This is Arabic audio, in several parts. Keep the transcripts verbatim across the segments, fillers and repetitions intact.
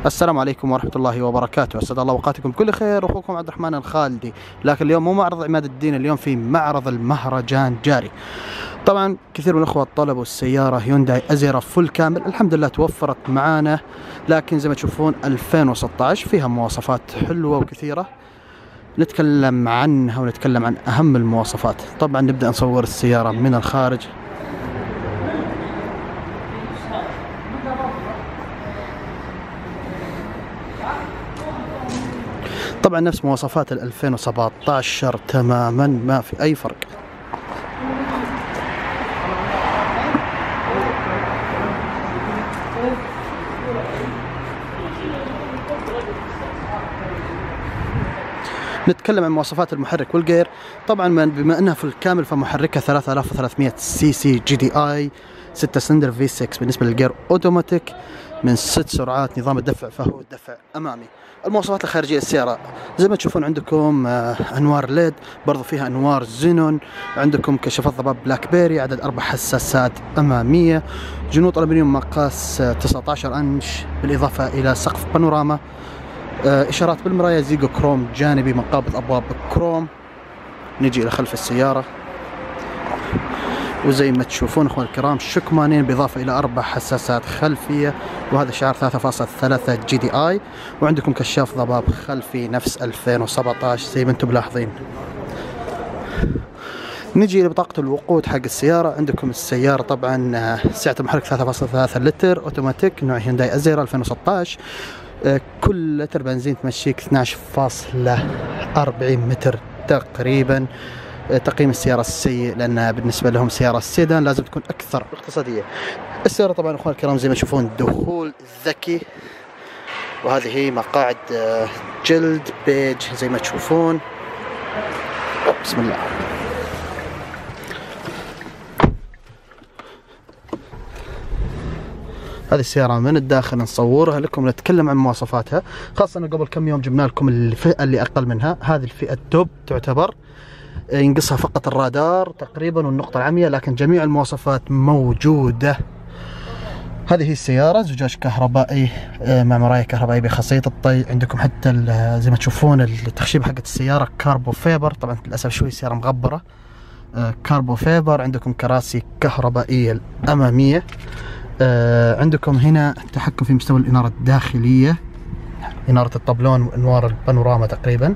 السلام عليكم ورحمة الله وبركاته، أسعد الله أوقاتكم بكل خير. أخوكم عبد الرحمن الخالدي، لكن اليوم مو معرض عماد الدين، اليوم في معرض المهرجان جاري. طبعا كثير من الأخوة طلبوا السيارة هيونداي أزيرا فل كامل، الحمد لله توفرت معانا، لكن زي ما تشوفون ألفين وستة عشر فيها مواصفات حلوة وكثيرة نتكلم عنها ونتكلم عن أهم المواصفات. طبعا نبدأ نصور السيارة من الخارج. طبعا نفس مواصفات ال ألفين وسبعة عشر تماما، ما في أي فرق. نتكلم عن مواصفات المحرك والجير. طبعا بما انها في الكامل فمحركها ثلاثة آلاف وثلاثمئة سي سي جي دي اي ستة سلندر في ستة. بالنسبه للجير اوتوماتيك من ست سرعات. نظام الدفع فهو دفع امامي. المواصفات الخارجيه للسياره زي ما تشوفون عندكم آه انوار ليد، برضو فيها انوار زينون، عندكم كشافات ضباب بلاك بيري، عدد اربع حساسات اماميه، جنوط الومنيوم مقاس آه تسعة عشر انش، بالاضافه الى سقف بانوراما، آه اشارات بالمرايا، زيجو كروم جانبي، مقابض ابواب كروم. نجي الى خلف السياره وزي ما تشوفون اخوان الكرام شكمانين بالاضافه الى اربع حساسات خلفيه، وهذا شعار ثلاثة فاصلة ثلاثة جي دي اي، وعندكم كشاف ضباب خلفي نفس ألفين وسبعة عشر زي ما انتم ملاحظين. نجي لبطاقة الوقود حق السيارة. عندكم السيارة طبعا سعة المحرك ثلاثة فاصلة ثلاثة لتر اوتوماتيك، نوع هيونداي ازيرا ألفين وستة عشر. كل لتر بنزين تمشيك اثني عشر فاصلة أربعين متر تقريبا. تقييم السيارة السيء، لأنها بالنسبة لهم سيارة السيدان لازم تكون أكثر اقتصادية. السيارة طبعا أخوان الكرام زي ما تشوفون دخول ذكي، وهذه هي مقاعد جلد بيج زي ما تشوفون. بسم الله. هذه السيارة من الداخل نصورها لكم، نتكلم عن مواصفاتها، خاصة أنه قبل كم يوم جبنا لكم الفئة اللي أقل منها. هذه الفئة التوب تعتبر، ينقصها فقط الرادار تقريبا والنقطة العمياء، لكن جميع المواصفات موجودة. هذه هي السيارة، زجاج كهربائي مع مرايا كهربائية بخاصية الطي. عندكم حتى زي ما تشوفون التخشيب حقت السيارة كاربو فيبر، طبعا للأسف شوي السيارة مغبرة. كاربو فيبر. عندكم كراسي كهربائية الأمامية. عندكم هنا التحكم في مستوى الإنارة الداخلية، إنارة الطبلون وأنوار البانوراما تقريبا.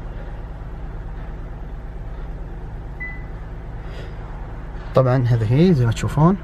طبعا هذه هي زي ما تشوفون.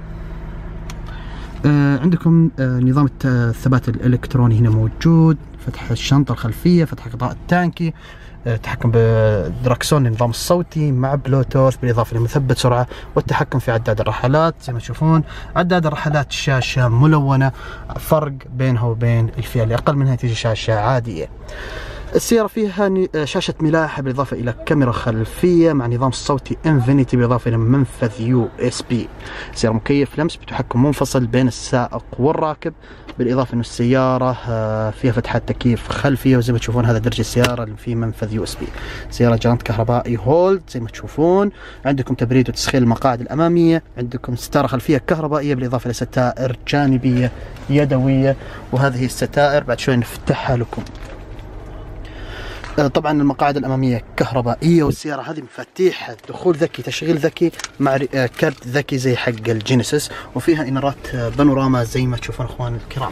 آه عندكم آه نظام الثبات الالكتروني هنا موجود، فتح الشنطه الخلفيه، فتح غطاء التانكي، آه تحكم بالدركسون النظام الصوتي مع بلوتوث، بالاضافه لمثبت سرعه، والتحكم في عداد الرحلات. زي ما تشوفون عداد الرحلات شاشه ملونه، فرق بينها وبين الفئه اللي اقل منها تيجي شاشه عاديه. السيارة فيها شاشة ملاحة بالإضافة إلى كاميرا خلفية مع نظام صوتي انفينيتي، بالإضافة إلى منفذ يو اس بي. سيارة مكيف لمس بتحكم منفصل بين السائق والراكب، بالإضافة إنه السيارة فيها فتحات تكييف خلفية، وزي ما تشوفون هذا درج السيارة اللي فيه منفذ يو اس بي. سيارة جرانت كهربائي هولد زي ما تشوفون. عندكم تبريد وتسخين المقاعد الأمامية، عندكم ستارة خلفية كهربائية بالإضافة إلى ستائر جانبية يدوية، وهذه الستائر بعد شوي نفتحها لكم. طبعا المقاعد الاماميه كهربائيه، والسياره هذه مفاتيح دخول ذكي، تشغيل ذكي مع كارت ذكي زي حق الجينيسيس، وفيها انارات بانوراما زي ما تشوفون اخوان الكرام.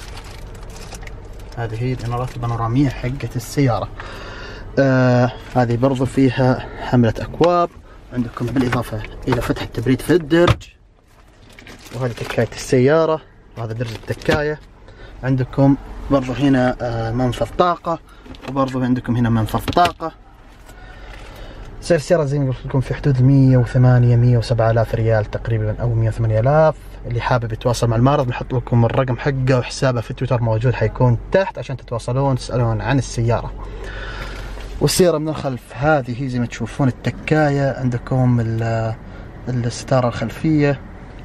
هذه هي الانارات البانوراميه حقت السياره. آه هذه برضو فيها حمله اكواب. عندكم بالاضافه الى فتح التبريد في الدرج، وهذه تكايه السياره، وهذا درج التكايه. عندكم برضو هنا آه منفذ طاقه، وبرضو عندكم هنا منفذ طاقة. سعر السيارة زي ما قلت لكم في حدود مية وثمانية مية وسبعة آلاف ريال تقريبا، أو مية وثمانية آلاف. اللي حابب يتواصل مع المعرض بنحط لكم الرقم حقه وحسابه في تويتر موجود، حيكون تحت عشان تتواصلون تسألون عن السيارة. والسيارة من الخلف هذه هي زي ما تشوفون التكاية، عندكم الستارة الخلفية.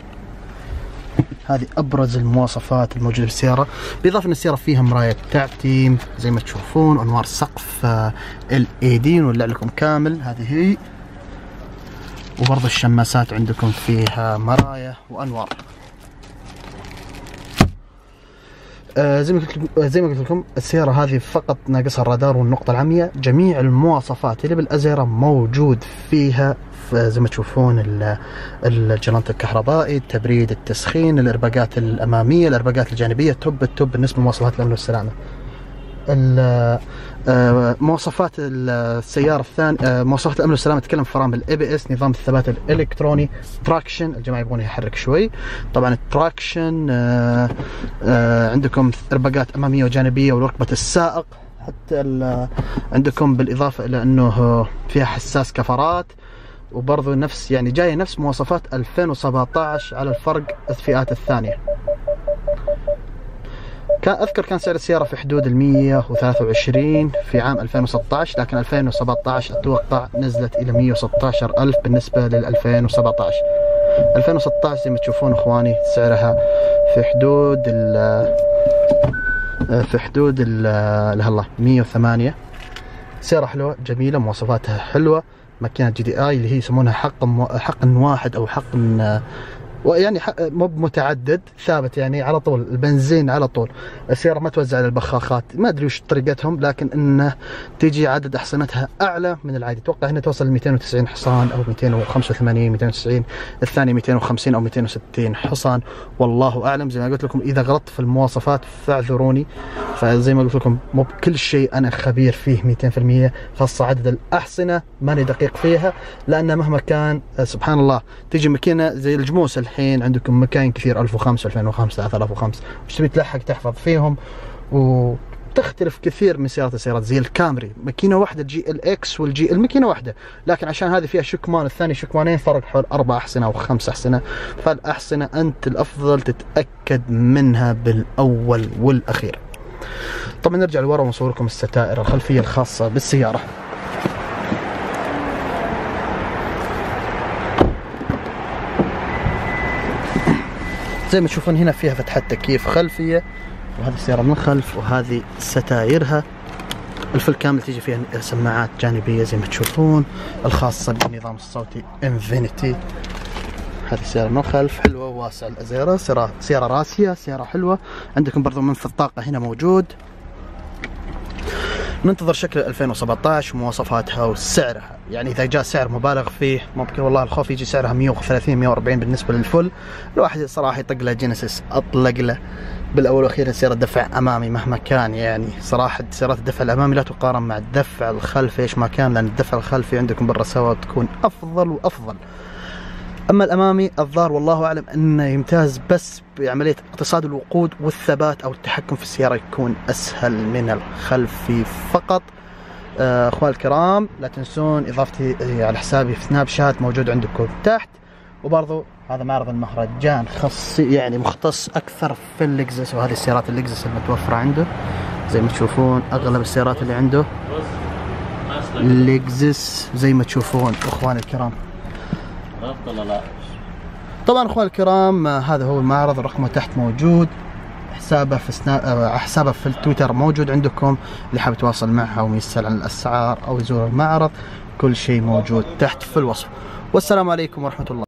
هذه ابرز المواصفات الموجوده في السياره، بالاضافه ان السياره فيها مرايه تعتيم زي ما تشوفون، انوار سقف ال اي دي نولع لكم كامل. هذه هي. وبرضه الشماسات عندكم فيها مرايا وانوار. آه زي ما قلت زي ما قلت لكم السيارة هذه فقط ناقصها الرادار والنقطة العمياء، جميع المواصفات اللي بالأزيرة موجود فيها. زي ما تشوفون الجلنط الكهربائي، التبريد، التسخين، الارباقات الأمامية، الارباقات الجانبية، توب التوب بالنسبة لمواصفات الأمن والسلامة. مواصفات السيارة الثانية، مواصفات الأمن والسلامة، تتكلم فرامل اي بي اس، نظام الثبات الإلكتروني، تراكشن، الجماعة يبغون يحرك شوي طبعا التراكشن، عندكم ارباقات أمامية وجانبية وركبة السائق، حتى عندكم بالإضافة إلى أنه فيها حساس كفرات، وبرضه نفس يعني جاية نفس مواصفات ألفين وسبعة عشر على الفرق الفئات الثانية. كان أذكر كان سعر السيارة في حدود ال مية وثلاثة وعشرين في عام ألفين وستة عشر، لكن ألفين وسبعة عشر أتوقع نزلت إلى مية وستة عشر ألف بالنسبة لل ألفين وسبعة عشر. ألفين وستة عشر زي ما تشوفون إخواني سعرها في حدود ال في حدود ال الله مية وثمانية. سيارة حلوة جميلة، مواصفاتها حلوة، ماكينة جي دي اي اللي هي يسمونها حقن حقن واحد او حقن ويعني مو متعدد، ثابت يعني على طول البنزين على طول. السيارة ما توزع على البخاخات، ما ادري وش طريقتهم، لكن انه تيجي عدد احصنتها اعلى من العادي، اتوقع هنا توصل ل مئتين وتسعين حصان او مئتين وخمسة وثمانين مئتين وتسعين، الثاني مئتين وخمسين او مئتين وستين حصان، والله اعلم. زي ما قلت لكم اذا غلطت في المواصفات فاعذروني، فزي ما قلت لكم مو بكل شيء انا خبير فيه مئتين في المئة، خاصة عدد الاحصنة ماني دقيق فيها، لان مهما كان سبحان الله تيجي ماكينة زي الجموس الحين عندكم مكاين كثير ألف وخمسة ألفين وخمسة ثلاثة آلاف وخمسة، وش تبي تلحق تحفظ فيهم، وتختلف كثير من سيارات السيارات زي الكامري، ماكينه واحده الجي ال اكس والجي ال ماكينه واحده، لكن عشان هذه فيها شكمان الثاني شكمانين فرق حول اربع احصنه او خمس احصنه، فالاحصنه انت الافضل تتاكد منها بالاول والاخير. طبعا نرجع لورا ونصور لكم الستائر الخلفيه الخاصه بالسياره. زي ما تشوفون هنا فيها فتحة تكييف خلفية، وهذه السيارة من الخلف، وهذه ستايرها الفل كامل، تيجي فيها سماعات جانبية زي ما تشوفون الخاصة بالنظام الصوتي انفينيتي. هذه السيارة من الخلف حلوة وواسع الأزيرة، سيارة سيارة راسية، سيارة حلوة. عندكم برضو منفذ الطاقة هنا موجود. ننتظر شكل ألفين وسبعة عشر ومواصفاتها وسعرها، يعني إذا جاء سعر مبالغ فيه ممكن والله الخوف يجي سعرها مية وثلاثين مية وأربعين بالنسبة للفل، الواحد صراحة يطق له جينيسيس أطلق له بالأول والأخير سيارة دفع أمامي مهما كان، يعني صراحة سيارات الدفع الأمامي لا تقارن مع الدفع الخلفي إيش ما كان، لأن الدفع الخلفي عندكم بالرساوة تكون أفضل وأفضل. أما الأمامي الظاهر والله أعلم أنه يمتاز، بس بعملية اقتصاد الوقود والثبات أو التحكم في السيارة يكون أسهل من الخلفي فقط. آه أخوان الكرام لا تنسون إضافتي على حسابي في سناب شات موجود عندكم تحت، وبرضو هذا معرض المهرجان خاص يعني مختص أكثر في اللكزس، وهذه السيارات اللكزس المتوفرة عنده زي ما تشوفون، أغلب السيارات اللي عنده اللكزس زي ما تشوفون أخوان الكرام. لا. طبعا اخوان الكرام هذا هو المعرض، رقمه تحت موجود، حسابه في سنا... حسابه في التويتر موجود عندكم، اللي حاب يتواصل معها ويسأل عن الاسعار او يزور المعرض كل شيء موجود تحت في الوصف. والسلام عليكم ورحمة الله.